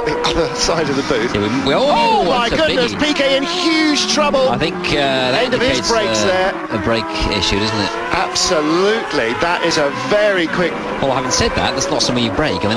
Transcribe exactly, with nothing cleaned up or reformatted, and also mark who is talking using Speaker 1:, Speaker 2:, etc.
Speaker 1: the other side of the booth.
Speaker 2: Yeah, we, we, oh,
Speaker 1: oh my goodness, P K in huge trouble.
Speaker 2: I think uh, that
Speaker 1: End of his brakes
Speaker 2: uh,
Speaker 1: there.
Speaker 2: A brake issue, isn't it?
Speaker 1: Absolutely, that is a very quick.
Speaker 2: Well, having said that, that's not something you brake. I mean,